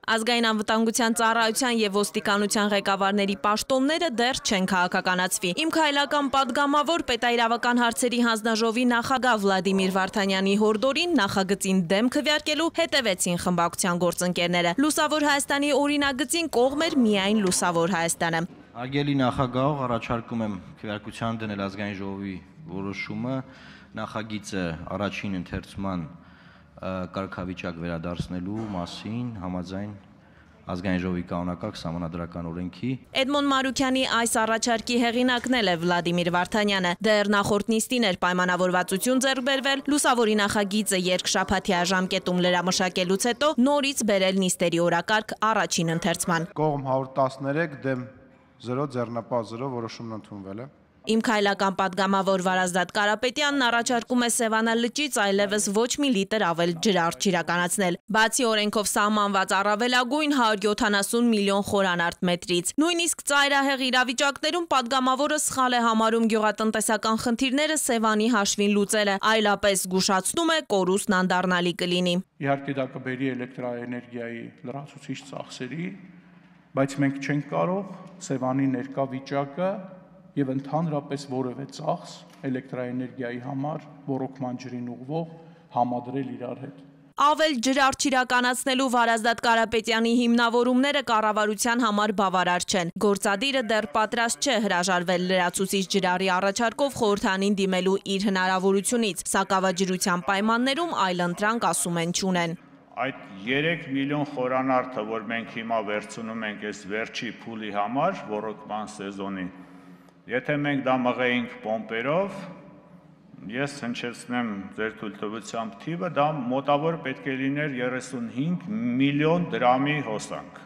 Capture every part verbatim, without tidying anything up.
Ազգային անվտանգության ծառայության եւ ոստիկանության ղեկավարների պաշտոնները դեռ չեն քաղաքականացվի։ Իմ քայլական падգամավոր պետաիրավական հարցերի հանձնաժողովի նախագահ Վլադիմիր Վարդանյանի հորդորին նախագծին դեմ քվեարկելու հետևեցին խմբակցության գործընկերները։ Լուսավոր Հայաստանի օրինագծին կողմ էր միայն Լուսավոր Հայաստանը։ Արգելի նախագահ, առաջարկում եմ քվեարկության դնել ազգային ժողովի որոշումը նախագիծը առաջին ընթերցման կարգավիճակ վերադարձնելու մասին համաձայն ազգային ժողովի կանոնակարգ սահմանադրական օրենքի։ Էդմոն Մարուքյանի այս առաջարկի հեղինակն է Վլադիմիր Վարդանյանը։ Դեռ նախորդ նիստին էր պայմանավորվածություն ձեռք բերվել Լուսավորի նախագիծը երկշաբաթյա ժամկետում լրամշակելուց հետո նորից բերել նիստերի օրակարգ առաջին ընթերցման։ Կողմ հարյուր տասներեք դեմ զրո ձեռնապահ զրո որոշումն ընդունվել է։ Իմ քայլական падգամավոր Վարազդատ Կարապետյանն առաջարկում է Սևանա լճից այլևս ոչ մի լիտր ավել ջրարդ չիրականացնել։ Բացի օրենքով սահմանված առավելագույն հարյուր յոթանասուն միլիոն խորանարդ մետրից։ Նույնիսկ ծայրահեղ իրավիճակներում падգամավորը սխալ է համարում գյուղատնտեսական խնդիրները Սևանի հաշվին լուծելը, այլապես զգուշացնում է կորուստն անդառնալի կլինի։ Իհարկե դա կբերի էլեկտրաէներգիայի լրացուցիչ ծախսերի, բայց մենք չենք կարող Սևանի ներկա վիճակը եւ ընդհանրապես որևէ ծախս էլեկտրաէներգիայի համար ռոռոկման ջրին ուղղվող համադրել իրար հետ։ Ավել ջրարդ չիրականացնելու Վարազդատ Կարապետյանի հիմնավորումները կառավարության համար բավարար չեն։ Գործադիրը դեռ պատրաստ չէ հրաժարվել լրացուցիչ ջրարի առաջարկով խորհրդանին դիմելու իր հնարավորությունից, սակավաջրության պայմաններում այլընտրանք ասում են չունեն։ Այդ երեք միլիոն խորանարդը, որ մենք հիմա վերցնում ենք այս վերջի փուլի համար ռոռոկման սեզոնի, եթե մենք դա մղեինք պոմպերով, ես հնչեցնեմ ձեր թույլտվությամբ թիվը, դա մոտավոր պետք է լիներ երեսունհինգ միլիոն դրամի հոսանք։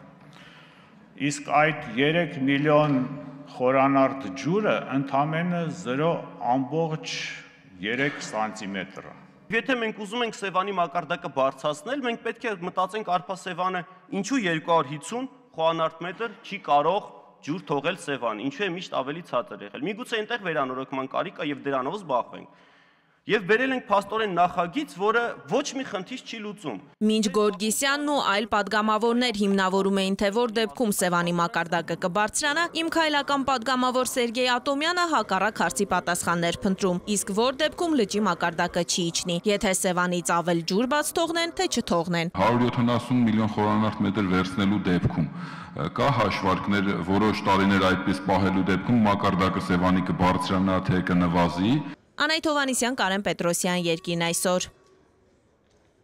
Իսկ այդ երեք միլիոն խորանարդ ջուրը ընդամենը զրո ամբողջ երեք սանտիմետր է։ Եթե մենք ուզում ենք Սևանի մակարդակը բարձրացնել, մենք պետք է մտածենք Արփասևանը ինչու երկու հարյուր հիսուն խորանարդ մետր չի կարող ջուր թողել Սևան, ինչու է միշտ ավելի ցածր եղել։ Միգուցե այնտեղ վերանորոգման կարիք կա եւ դրանով զբաղվենք։ Եվ բերել ենք փաստորեն նախագիծ, որը ոչ մի խնդիր չի լուծում։ Մինչ Գորգիսյանն ու այլ падգամավորներ հիմնավորում էին, թե որ դեպքում Սևանի մակարդակը կբարձրանա, իմ քայլական падգամավոր Սերգեյ Ատոմյանը հակառակ հարցի պատասխաններ փնտրում, իսկ որ դեպքում լճի մակարդակը չի իջնի, եթե Սևանից ավել ջուր բաց թողնեն, թե չթողնեն։ հարյուր յոթանասուն միլիոն խորանարդ մետր վերցնելու դեպքում կա հաշվարկներ որոշ տարիներ այդպես պահելու դեպքում մակարդակը Սևանի կբարձրանա, թե կնվազի։ Անայդ Հովհաննիսյան, Կարեն Պետրոսյան, Երկիրն այսօր։